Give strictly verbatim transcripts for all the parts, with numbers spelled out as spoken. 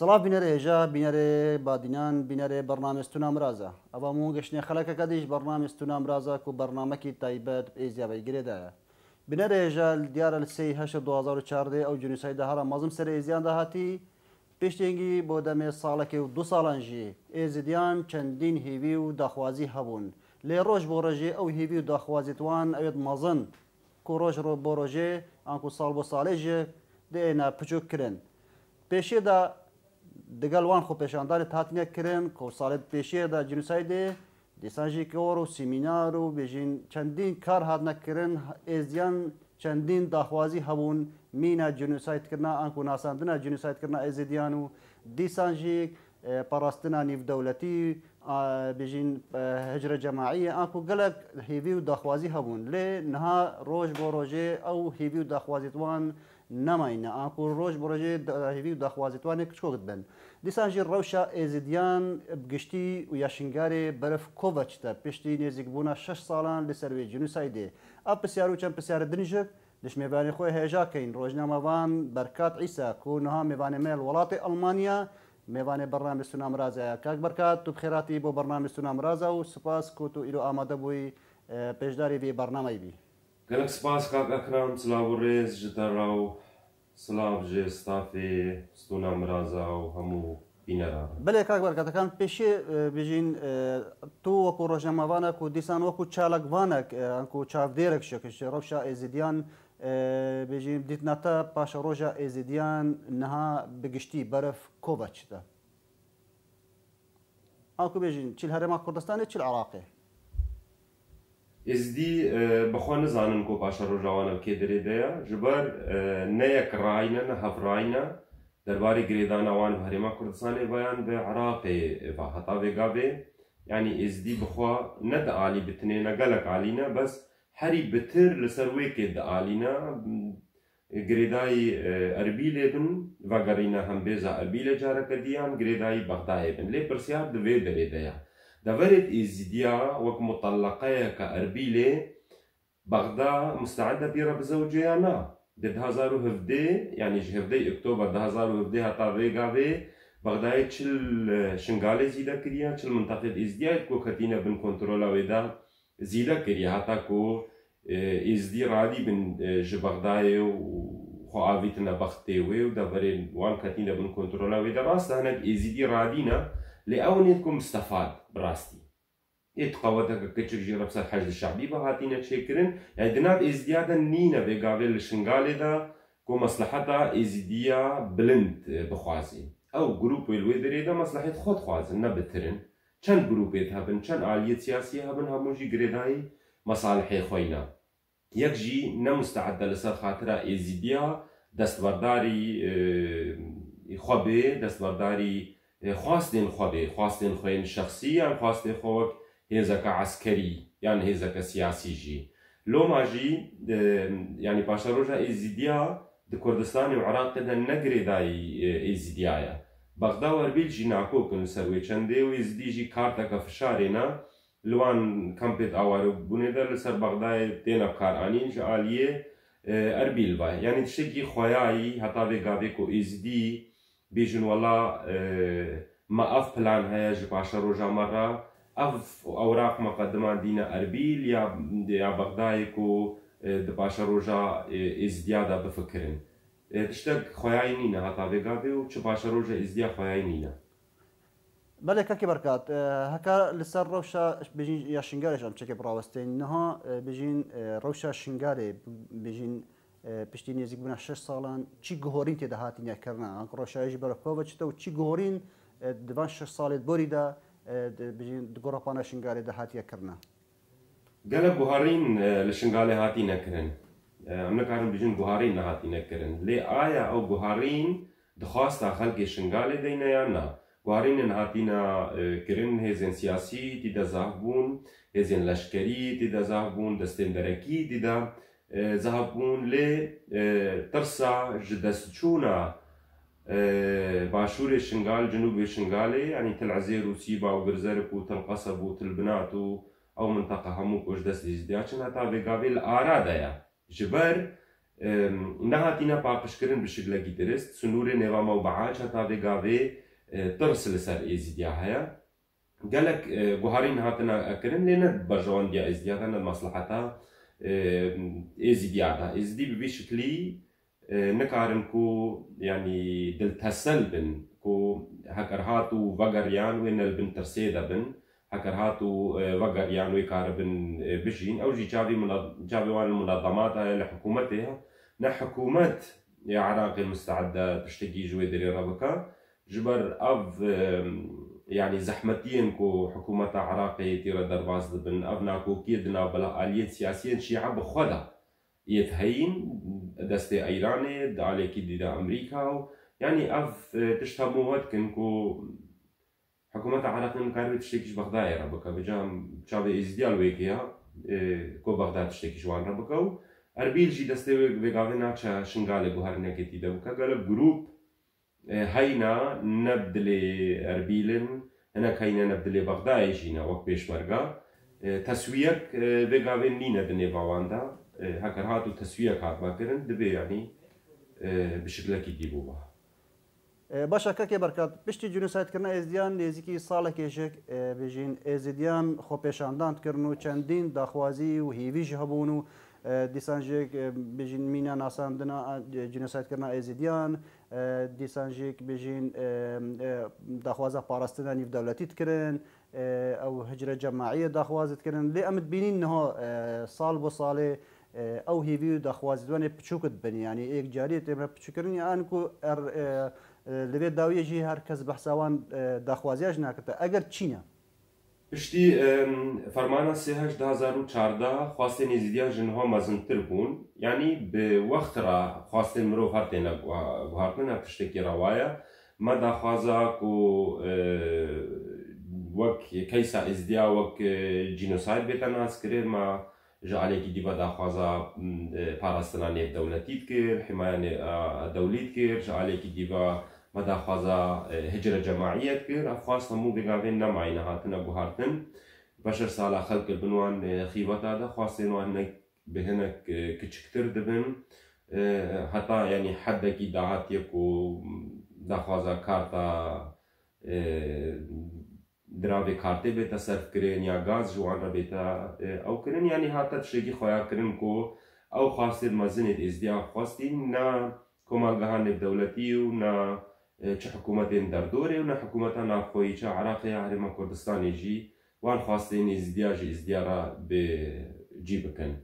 سلاف بینەرە هێژا بینەرێ بادینان بینەرێ بەرنامێستونا مرازە ئەوە مو گەشتنێ خەلەکەکە دیش بەرنامێستونا مرازە و بەرنامەکی تایبەت ئێزیابەی گرێدایە بینەرە هێژا دیارە لە سێی هەشت دو هەزار و چواردە ئەو جنوسایدا هەرە مەزم سەر ئێزیان داهاتی پێشتێنگی بۆ دەمێ ساڵێکی و دو ساڵانژی ئێزیدیان چەندین هیوی و داخوازی هەبوون لێ ڕۆژ بۆ ڕۆژێ ئەو هیوی و داخوازیتوان ئەوێت مەزن کو ڕۆژ بۆ ڕۆژێ ئەنکو ساڵ بۆ ساڵێژێ دێنا پچوک کرن پێشێدا دەگەڵ وان خۆ پێشاندانی هاتنێکردن کە ساڵێت پێشێدا جنوسایدێ دیسانژی کۆڕ و سیمینار و بێژین چەندین کار هاتنەکردن ئێزیان چەندین داخوازی هەبوون مینە جنوسایدکردنا ئەنک و ناساندنا جنوسایدکردنا ئێزیدیان و دیسانژی پاراستنا نیڤدەولەتی بێژین هجرە جەماعیە ئەنک و گەلک هیوی و داخوازی هەبوون لێ نەها ڕۆژ بۆ ڕۆژێ ئەو هیوی و داخوازیتوان نەماینە ئەنک و ڕۆژ بۆ ڕۆژێ هیوی و داخوازیتوانێک کچۆکت بن دیسانژی ڕەوشە ئێزیدیان بگشتی و یاشنگارێ بەرف کۆڤەچتە پشتی نێزیک بوونە شەش ساڵان لەسەروێ جنوسایدێ ئە پرسیار و چەند پرسیارە دنیژک دشمێوانی خۆی هێژاکەین ڕۆژنامەوان بەرکات عیسا و نەها میێوانێ مێل وڵاتی ئەڵمانیا میێوانێ بەرنامە سونامرازایە کاک بەرکات و بخێراتی بۆ بەرنامە سونامرازە و سوپاس کۆت و ئیرۆ ئامادە بووی پێشداری بێ بەرنامەی بی گەلک سپاس کاک ئەکرام سلااو و ڕێز ji te ra و سلااو ji stafê سونامرازە و هەموو بینەران بەلێ کاک بەرکاتەکان پێشێ بێژین تۆ وەکو ڕۆژنامەوانێک و دیسان وەکو چالکوانێک ئەنکو چاودێرێک شەکەش ڕەوشە ئێزیدیان بێژین دیتناتە پاشە ڕۆژە ئێزیدیان نەها بگشتی بەرف کۆڤەچتە ئەوکو بێژین چیل هەرێما کوردستانی چیل عراقێ ئێزدی بەخوا نزانن کۆ پاشە ڕۆژاوانە کێ درێدەیە ji ber neyek rayne ne hevrayne derbarê girêdanawan herêma Kurdistanê beyan bi Iraqê heta vêgavê yanî êzdî bixwa ne dialî bitinê ne gelek alîne bes herî bitir li ser wêkê dialîne girêdayî Erbîlê bin vegerîne hembêza Erbîlê careke diyan girêdayî Bexdayê bin lê pirsiyar di vê derê de ye deverêt êzîdiya wek muteleqeyeke Erbîlê Bexda mustecide bîre bi zewcê na di di hezar û hevdê yanî ji hevdê Oktober di hezar û hevdê heta vêgavê Bexdayê çil şingalê zîde kiriye çil mintaqê êzdiyayê ku ketîne bin kontrola wê de zîde kiriye heta ku êzdî radî bin ji Bexdayê û xwe avîtine bextê wê û deverê wan ketîne bin kontrola wê de rast e hinek êzîdî radîne lê ew nêt ku mistefad bi rastî ê tiqaweteke kiçik jî re ser hejdi şebî ve hatîne çêkirin yani di nav êzdiya de nîne vêgavê li şingalê de ku mesleheta êzidiya bilind bixwazê ew grûpê li wê derê de meslehêt xwe dixwazin ne bitirin çend grûpê hebin çend aliyê siyasî hebin hemû jî girêdayî mesalihê xwe ne yek jî ne mustecide li ser xatira êzidiya destberdarî xwe bê destberdarî xwastên xwe bê xwastên xwe yên şexsî yan xwastê xwe wek hêzeke eskerî yan hêzeke siyasî jî loma jî yanî paşeroja êzidiya di Kurdistanê û Iraqê de ne girêdayî êzidiya ye Bexda û Erbîl jî nakokin li ser wê çendê û êzidî jî karteke fişarê ne li wan kampê awarebûnê de li ser Bexdayê têne karanîn ji aliyê Erbîl ve yanî tiştekî xweyayî heta vêgavê ku êzidî bêjin wela me ev plan heye ji paşeroja me re ev ewraq meqediman dîne Erbîl ya ya Bexdayê ku di paşeroja êzidiya de bifikirin tiştek xweyayî nîne heta vêgavê û çi paşeroja êzidiya xweyayî nîne بەلێ کاکی بەرکات هەکا لەسەر ڕەوشە بژین یا شنگارێش ئەم چێکی بڕاوەستین نەها بژین ڕەوشە شنگارێ بژین پشتی نێزیک بوونە شەش ساڵان چی گۆڕین تێدا هاتینەکردنا ڕۆژایژی بەرەکۆڤەچتە و چی گۆڕین دوان شەش ساڵێت بۆریدا گۆڕەپانە شنگارێ داهاتیەکردنا gelek guharîn li şingalê hatî nekirin em nikarin bijin guharîn nehatî nekirin lê aya ew guharîn dixwasta xelkê şingalê deyne ya na guharînên hatîne kirin hêzên siyasî tî de zav bûn hêzên leşkerî tî de zav bûn destên derekî tî de zav bûn lê tirsa ji destçûna başûrê şingal cinûbê şingalê yanî Tilezêr û Sîba û Girzerek û Tilqeseb û Tilbinat û ew minteqa hemû ku ji dest êzidiya çin heta vêgavê li ara de ye ji ber نهاتینا پاقشکردن بشکلکی درست سنور نظام و بعاج هتا بگاوی ترس لسر ازدیا هیا قالك جوهرين هاتنا أكرن لنا برجوان ديا ازدياتا المصلحة ازدياتا ازدي بشكلي نكارن كو يعني دلتسل بن كو هكرهاتو وغريان وين البن ترسيدا بن هكرهاتو وغريان ويكاربن بجين او جي جابي من جابي وان المنظمات لحكومتها نا حكومات يا عراق المستعدة تشتكي جوي دري ربكا جبر اف يعني زحمتين كو حكومة عراقي تيرا درباز بن ابنا كو كيدنا بلا آليات سياسيين شيعة بخودا يتهين دستي ايراني دالي كيدنا امريكا يعني اف تشتموات كنكو حكومة عراقي مكاربي تشتكيش بغداد ربكا بجام شابي ازديال ويكيا كو بغداد تشتكي جوان ربكا اربيل جي دستي ويغاوينا تشا شنغالي بوهرنا كتي دبكا قال جروب هينا نبدلي أربيلن هنا كاينا نبدلي بغداد جينا وقت بيشمرقا تسويق بيقاوين لينا دني باواندا هكر هاتو تسويق هات باكرن دبي يعني بشكل كي بوبا باشا كاكي بركات بشتي جنوسايد كرنا ازديان نزيكي صالة كيشك بيجين ازديان خو بيشاندان تكرنو چندين داخوازي وهيفيج هبونو دیسانجیک بجین مینا ناسان دنا جنوساید کرنا ازدیان دیسانجیک بجین دخوازه پاراستنا نیف دولتی تکرن او هجرة جماعية دخوازت کرن لی امد بینین نه سال بو ساله او هیوی دخوازت ونه پچوکت بنی یعنی ایک جاری تمر پچوکرنی آن کو ار لبی داویه جی هر کس بحثوان دخوازیاش نکرده اگر چینه پشتی فرمانا سهش ده هزار و چارده خواستن ازدیا جنها مزنتر بون یعنی به وقت را خواستن مرو هرتن گوهرتن پشتکی روایا ما دا خوازا کو وک کیسا ازدیا وک جینوساید بیتن از کرد ما جعلی کی دیبا دا خوازا پاراستنانی دولتی کر حمایه دولیت کر جعلی کی دیبا مدى خوازا هجرة جماعية كير أفخاص نمو بقابين نمعين هاتنا بوهارتن بشر سالة خلق البنوان خيبات هذا خاصين وانك بهنك كتشكتر دبن حتى يعني حدا كي داعات يكو دا خوازا كارتا درابي كارتي بيتا سرف كرين يا غاز جوان را بيتا أو كرين يعني حتى تشريكي خويا كرين كو أو خاصين مزنة ازديا خواستين نا كومالغهان الدولتي ونا چه حکومتین در دوره و نه حکومتان نافخویی چه عراقی هرما کردستانی جی وان خواستین ازدیا جی ازدیا را به جی بکن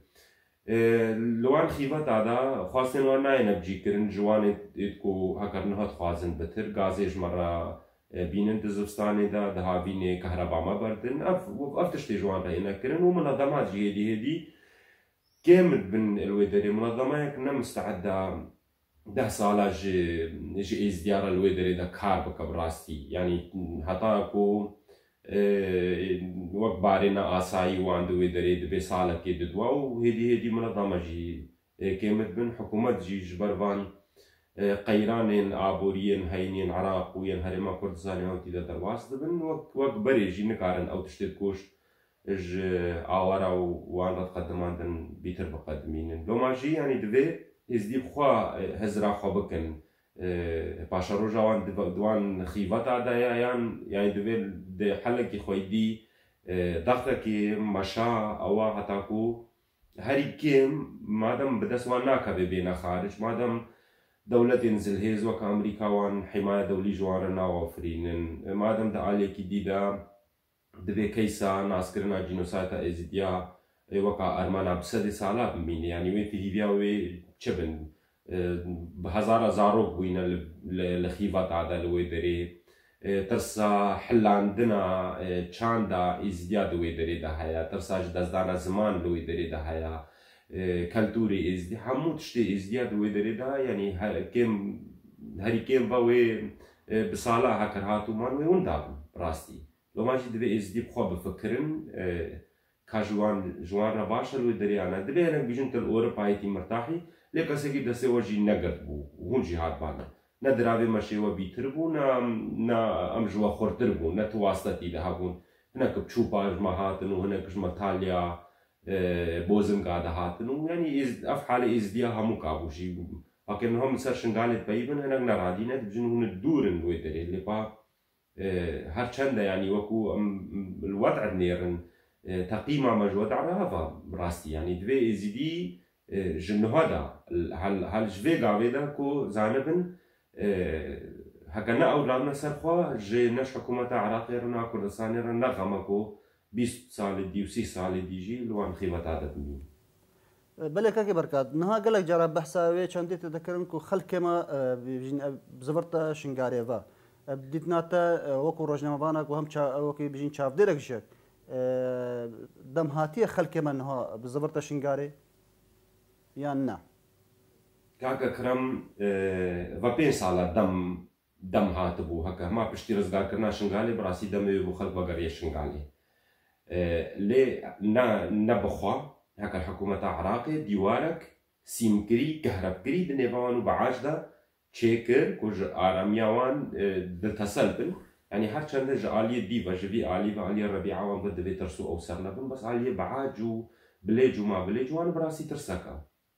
لوان خیبت آدا خواستین وان ناینه بجی کرن جوان اتکو هکر نهات خوازن بتر گازیج مرا بینن دزوستانی دا دها بینه کهربا ما بردن اف افتشتی جوان را اینا کرن و منظمات جی هدی هدی كامل بن الويدري منظمة كنا مستعدة ده سالا جي جي ازديار الويدري ده كار بكبراستي يعني هتاكو وقت بارنا آساي وعند ويدري دبي سالا كي ددوا وهدي هدي منظمة جي كامل بن حكومة جي جبروان قيرانين عابوريين هينين عراقوين هرما كردستان هوتي ده درواس دبن وقت بري جي نكارن او تشتركوش اج آوارا وان رد قدمان بيتر بقدمين لو ماجي يعني دبي ازدي بخوا هزرا خوا بكن باشا روجا وان دوان خيفاتا دايا يعني دبي دي حلقي خويدي ضغطكي مشا او هتاكو هاري كيم مادام بدس وان ناكا بينا خارج مادام دولة ينزل هيز وك امريكا وان حماية دولي جوارنا وفرين مادام دا عليكي ديدا دبي كيسا ناس كرنا جينوسايتا ازديا وكا ارمانا بسد سالا بمين يعني وين في هيبيا وي تشبن بهزار زاروك بوينا لخيفات عدا لوي دري ترسا حل عندنا تشاندا ازديا دوي دري ده هيا ترسا جدازدانا زمان لوي دري ده هيا كالتوري ازدي همو تشتي ازديا دوي دري ده يعني كم هري كم باوي بسالا هكر هاتو مان وي وندابن راستي لو ماشي دبي ازدي بخوا بفكرن كاجوان جوان رباشا لو دري انا دبي انا بيجنت الاوروبايتي مرتاحي لك اسكي دسي وجي نقد بو وهون جهاد بانا ندرابي ماشي وبيتربو نا نا امجوا خورتربو نتواسطتي لهابون هناك بتشوباج مهاتن وهناك متاليا بۆزم گادەهاتن و ینی ئەف حالە ئێزدیا هەموو کابووشی ئەکەنهم سەر شنگالێت پەیبن هەنەک نەڕادینە بژن هونە دوورن وێ دەرێت لێپا هەرچەندە ینی وەکو وەدع نێرن تەقیما مەژوەدعە هەڤا ڕاستی ینی دوێ ئێزیدی ژنهۆدا هەل ژێ گاوێدا کۆ زانبن هەکە نە ئەوڵانە سەرخوا ژێ نەش حکوومەتە عراقی ڕنا کوردستانێرە نەغەمەکۆ بیست ساڵی دی و سی ساڵی دیژی لەوان خیبەتا دەبنین بەلێ کاکی بەرکات نها گەلێک جارە بەحساوێ چەندێتە دەکردن و خەڵکێمە زبرتە شنگارێڤە دیتناتە وەکو ڕۆژنامەبانە و هەم وەکی بژین چاودێرەکشێک دەم هاتیە خەڵکێمە نها زبرتە شنگارێ یان نا کاکە کرەم بە پێنج ساڵە دەم دەم هاتبوو هەکە هەما پشتی ڕزگارکردنا شنگالێ بڕاستی دەمەوێ بوو خەڵک بەگەڕیە شنگالێ لێ نەبخوا هەکە حکوومەتە عراقێ دیوارێک سیمکری کەهرەبکری دنێڤەوان و بەعاشدا چێکرد و ژ ئارامیاوان دتەسەل بن ینی هەرچەندە ژ ئالیە دیڤە ژڤی ئالی بە ئالیە ڕەبیعاوان بە دەبێت تەرس و ئەو سەر نەبن بەس ئالیە بەعاج و بلێج و ما بلێج وان بڕاستی ترسەکە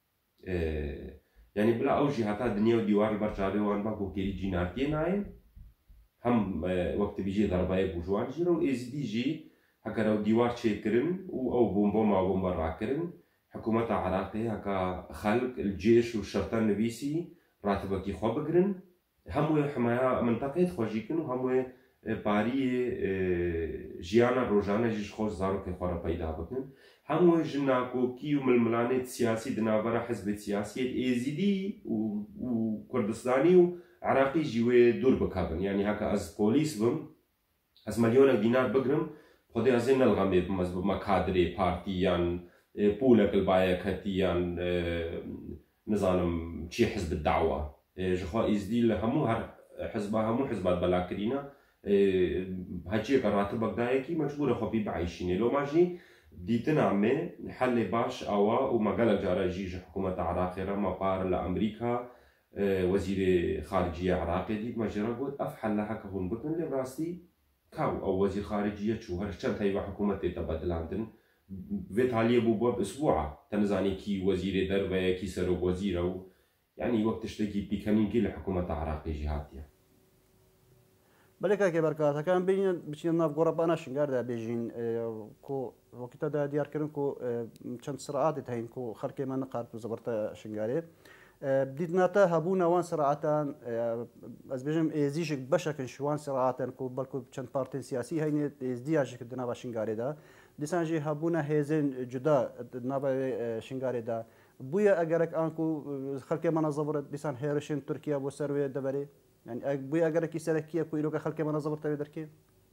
ینی بلا ئەوژی هەتا دنیا و دیواری بەرچاوێوان بە کۆکێری جینارتیە نایەن هەم وەکتبیژێ دەربایە بوژوان ژیرە و ئێزیدیژی هەکەرە و دیوار چێکردن و ئەو بۆمبۆ ماوەمبە ڕاکردن حکوومەتە عراقی هەکە خەلک جێش و شەرتە نویسی ڕاتبەکی خۆ بگرن هەمووی حمایە منتەقەیت خۆشیکن و هەمووی پاری ژیانە ڕۆژانەژیش خۆش زارۆکێ خۆرە پەیدا بکن هەمووی ژ ناکۆکی و ململانێت سیاسی دنابەرە حزبێت سیاسیت ئێزیدی و کوردستانی و عراقی ژیوێ دوور بکەبن ینی هەکە ئەس پۆلیس بم ئەس مەلیۆنە دینار بگرم خۆدی ئەزێ نەڵغەمێ بمەز بمە کادرێ پارتی یان پولەکل بایەکەتی یان نزانم چی حزب داوە ژخوا ئیزدی لە هەموو هەر حزب هەموو حزبات بەلاکردینە هەچیەکە ڕاتبەکدایەکی مەجبورە خۆپی بەعیشینێ لۆماژی دیتنامێ حەلێ باش ئەوە و مەگەلە جارەژیژ حکوومەتە عراقێرە مەپار لە ئەمریکا وەزیرێ خارجیە عراقێ دیت مەژێرە گوت ئەف حەلە هەکە هون بکن لێ ڕاستی کاو ئەو وەزیر خارجیە چوو هەر چەند تایوە حکوومەتێتە بەدڵاندن vêtaliye bû bob isbuğa te nizanî kî wezîrê derve kî serokvezîr ew yanî wek tiştekî pîkenînkî li hikûmeta Iraqê jî hatiye. Belê kakê berkat hekan bînin biçîn nav gorabana şingar de bêjîn ku wekî te de diyarkirin ku çend siraatê heyîn ku xelkê me niqar zibirte şingarê dîtnate hebûna wan siraatan ez bêjim êzîşek beşekin ji wan siraatan ku belku çend partên siyasî heyne êzdiya jî di nava şingarê de dîsan jî hebûna hêzên cuda di nava şingarê de bûye egerek an ku xelkê me nezibir dîsan hêrişên Tirkiye bû ser wê deverê yani bûye egerekî serekiye ku îroka xelkê me nezibir tevê derkê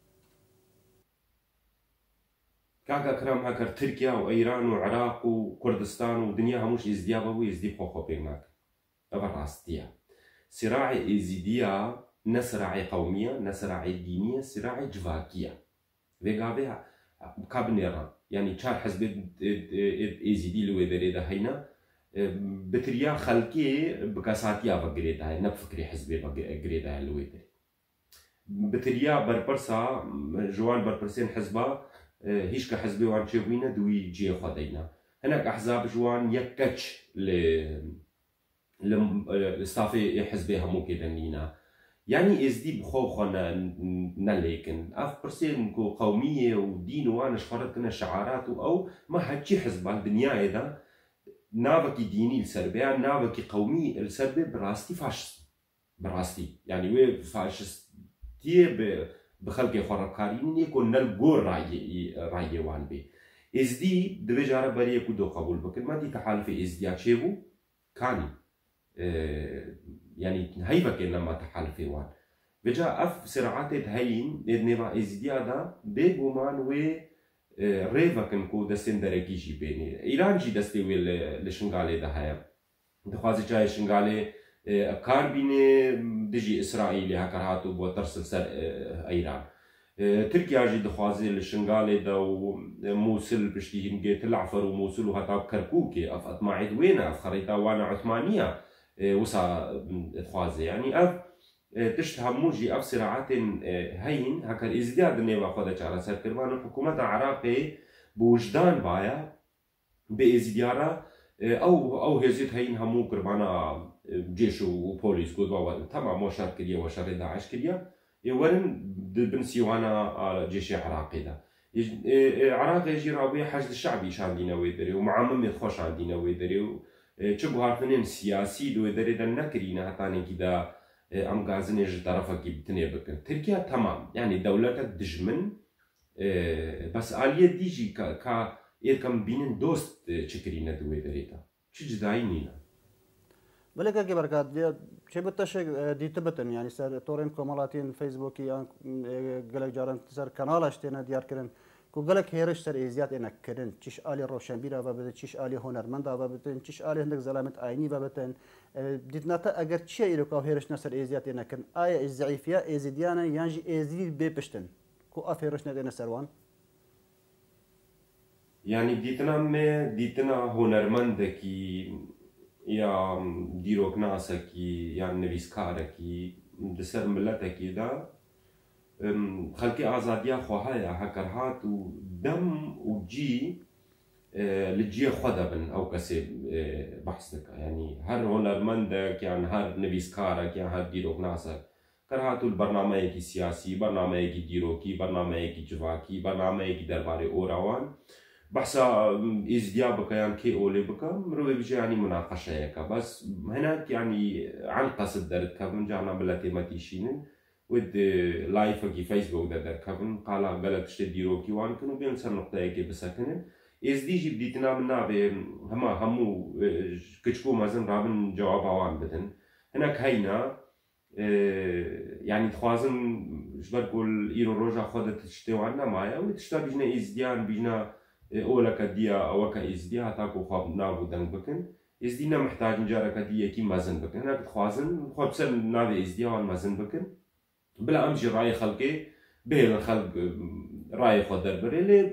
Kaka kiram heker Tirkiye û Îran û Iraq û Kurdistan û dinya hemûş êzdiya bû êzdî xwe xwe pêk nakin. Ev rastiye. Siracê êzidiya ne siracê qewmiye ne siracê dîniye siracê civakiye. Vê gavê ka binêran yanî çar hezbê êzidî li wê derê de heyne bi tiriya xelkê bi kesatiya vegirê de heye ne bi fikrê hezbê vegirê de heye li wê derê. Bi tiriya berpirsa ji wan berpirsên hezba هیچ که حزبی وان چێبووینە دوی جێ خۆ دەینا هەنێک ئەحزاب جوان یەک کەچ لە ستافێ حزبێ هەموو کێدەنینە یعنی ئێزدی بخۆ خۆ نەلێکن ئەف پرسێن و قەومیە و دین وانش خەڕەتکنە شعارات و ئەو مە هەچی حزبان دنیاەدا ناوەکی دینی لەسەر بێیان ناوەکی قەومی لەسەر بێ بڕاستی فاشست بڕاستی یعنی وێ فاشستیە بخەلکێ خۆڕەبکارین یەک و نەل گۆر ڕایێوان بێ ئێزدی دەبێ جارە بەرەیەک و دۆ قبول بکرد مادی تەحالفی ئێزدیا چێ بوو کانی یعنی هەیڤەکێ لەما تەحالفێ وان بجا ئەف سرعاتێت هەین نێڤا ئێزدیادا بێ گومان وێ ڕێڤەکن و دەستێن دەرەکیژی بێنێ ئیرانجی دەستێ وێ لە شنگالێدا هەیە دەخوازی چای شنگالێ کار بینێ دژی ئیسرائیلی هەکە هاتوو بۆ تەرسل سەر ئەیران ترکیاژی دەخوازێ لە شنگالێدا و مووسل پشتی هینگێت لەعفەر و مووسل و هەتا کەرکووکێ ئەف ئەتماعید وێنە ئەف خەڕیتا وانە عوتمانیە وسا دخوازێ ینی ئەف تشت هەمووژی ئەف سرعاتێن هەین هەکەر ئێزدیا دنێوە خۆ دەچارە سەرکردوان و حکوومەتە عراقێ بۆ وجدان باە بإزي ديارة أو أو هزيت هين همو قربانا جيش وبوليس قد بابا تمام وشار كريا وشار داعش كريا يورن بنسيوانا جيش عراقي ده عراق يجي رابي حشد الشعبي شان دينا ويدري ومعمم يخوش عن دينا ويدري چبو هارتنين سياسي دو يدري دا نكرينا هتاني كده ام غازن يجي طرفك بتني بكن تركيا تمام يعني دولتك دجمن بس آلية ديجي كا كا إيركم بينن دوست چكرينا دو يدري دا چي جداي نينا بلك اكي بركات شي بتشك دي تبتن يعني سر تورين كومالاتين فيسبوكي يعني قالك جارن سر كانالاش تينا ديار كرن كو قالك هيرش سر ازيات انك كرن تشيش آلي روشنبيرا بابتن تشيش آلي هنرمندا بابتن تشيش آلي هندك زلامت آيني بابتن ديتناتا اگر تشي ايروكا هيرش نسر ازيات انك كرن آية الزعيفية ازيديانا يانجي ازيد بيبشتن كو اف هيرش ندينا سروان يعني ديتنا ما ديتنا هنرمندكي يا ديروك ناسكي يا نويسكاركي دسر ملتكي دا خلقي آزاديا خواهايا هكرهات ودم وجي لجي خدبن أو كسي بحثك يعني هر هنرمندك يعني هر نويسكارك يعني هر ديروك ناسك كرهاتو البرنامج السياسي برنامج ديروكي برنامج جواكي برنامج درباري أوراوان بحثا إزديا بك يعني كي أولي بك مروي بيجي يعني مناقشة هيك بس هناك يعني عن قصد درت كفن جانا بلاتي ما تيشينن ود لايف في فيسبوك در كفن قال بلد تشتي ديروكي وان كانوا بينسى نقطة هيك بسكنن إزدي جي بديتنا منا ب هما همو كتشكو مازن رابن جواب عوان بدن هناك هينا يعني تخوازن جبر كل إيرو روجا خدت تشتي وانا معايا وتشتا بيجنا إزديان بيجنا أولا كديا أو كإزديا هتاكو خواب نابو دنگ بكن إزدينا محتاج نجارة كديا كي مازن بكن هناك تخوازن خواب سر نابي إزديا وان مازن بكن بلا أمجي رأي خلقي بهل الخلق رأي خود دربري لي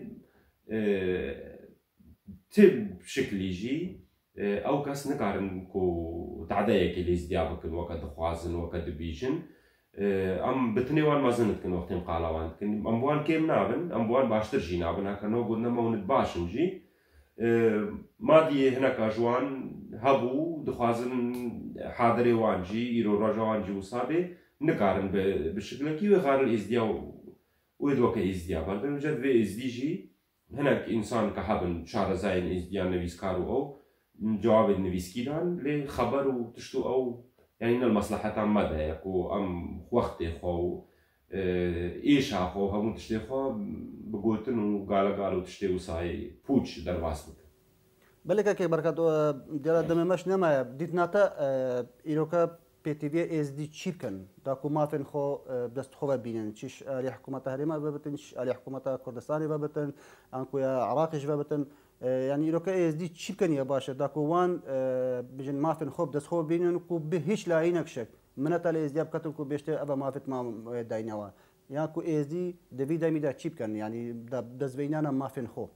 تب بشكل يجي أو كاس نكارن كو تعدايا كي إزديا بكن وكد خوازن وكد بيجن ام بتني وان مازنت كن وقت مقالا وان كن ام بوان كيم نابن ام بوان باشتر جي نابن هكا نو قلنا ما ونت باشن جي ما دي هناك جوان هبو دخوازن حاضري وان جي ايرو رجا وان جي وصابي نكارن بالشكل كي وغار الازديا ويدوك ازديا بردن جد في ازدي جي هناك انسان كحبن شعر زاين ازديا نويسكارو او جواب النويسكي دان لي خبر وتشتو او يعني المصلحة تام مدى يكو أم وقتي خو إيش أخو هم تشتي خو بقولتن وقال قالوا تشتي وصاي بوش درواسك. بلكة كي بركات ديال دم مش نما بديت ناتا إيروكا بي تي في إس دي تشيكن داكو ما فين خو بدست خو بينن تشيش على حكومة هريمة بابتن تشيش على حكومة كردستاني بابتن أنكو يا عراقي بابتن يعني إيروكا إس دي تشيكن يا باشا داكو وان بيجن ما فين خو بدست خو بينن كو بهيش لاينك شك منتا لإس دي أبكتن كو بيشتي أبا ما فيت ما داينوا يعني كو إس دي دبي دايمي دا تشيكن يعني دست بينانا ما فين خو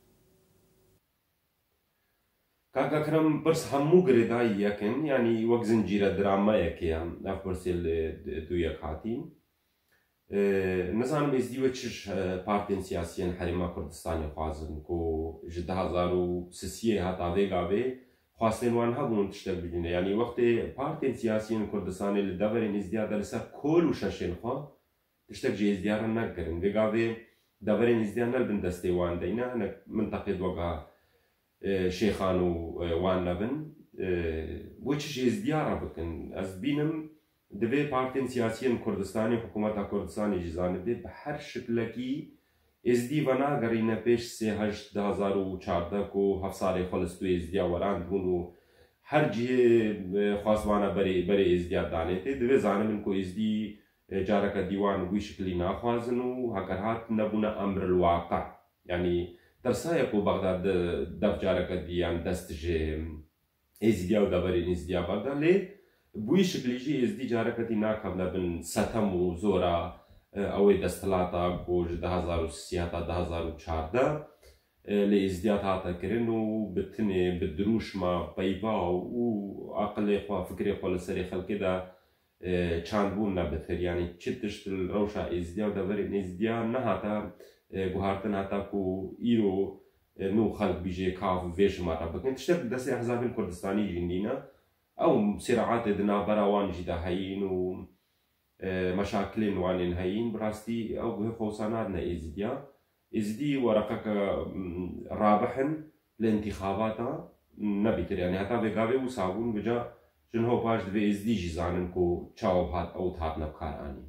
كاكا كرم برس همو قرداي يكن يعني وقت زنجيرة دراما يكيا اف برسيل دو يكاتين نظام ازدي وچش بارتين سياسيين حريما كردستاني خوازن كو جده هزارو سسيه هاتا ويغاوي خواستين وان هبون تشتر بجنه يعني وقت بارتين سياسيين كردستاني لدورين ازديا دلسا كولو شاشين خوا تشتر جي ازديارا نقرن ويغاوي دورين ازديا نلبن دستي وان دينا منطقة وقا شيخان وان لبن وچش ازديارا بكن از بينم دبي بارتين سياسيين كردستاني حكومة كردستاني جزانه دي بحر شكلكي ازدي وانا غرينا پیش سه هشت ده هزار و چارده کو هفت ساله خلصتو ازديا وران بونو هر جه خواستوانا بري بري ازديا دانه ته دبي زانمن کو ازدي جارك ديوان وي شكلي ناخوازنو هكرهات نبونا امر الواقع يعني ترسايا کو بغداد دف جارك ديان دستج ازديا ودبرين ازديا بردا لي بوي شكلي جي ازدي جارك دي ناخبنا بن ستم وزورا اوي دستلاتا کو ده هزار و سياتا ده هزار و چارده لي ازديات هاتا كرنو بتني بدروش ما بيبا و عقل خوا فكري خوا لسري خلق دا چاند بون نبتر يعني چتشت الروشا ازديا ودبرين ازديا نهاتا گوهارتن هاتا کو ايرو نو خلق بيجي كاف فيش مرة بكن تشتغل دسي أحزاب الكردستاني جندينا أو صراعات دنا براوان جدا هين و مشاكل وانين هين براستي أو به خوصاناتنا إزديا إزدي ورقك رابحن لانتخاباتها نبيتر يعني حتى بقابي وصابون بجا شنو باش دبي إزدي جزانن كو تشاو هات أو تهات نبكاراني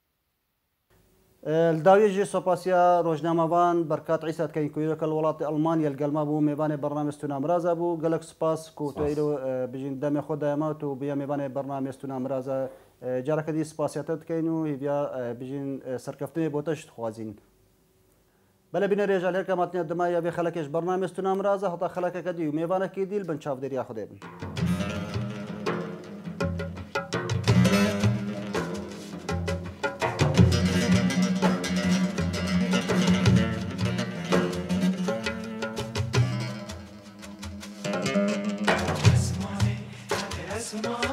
الداويجي سوباسيا روجناموان بركات عيسى كاين كويرك الولايات المانيا القلما بو ميباني برنامج ستونا مرازا بو قالك سباس كو تايرو بجين دامي خود دايمات وبيا ميباني برنامج ستونا مرازا جارك دي سباسياتات كاينو هيبيا بجين سركفتني بوتش خوازين بلا بين رجال هيك ماتني دمايا بي خلكش برنامج ستونا مرازا حتى خلك كدي ميبانا كيديل بنشاف دير ياخذ Smile.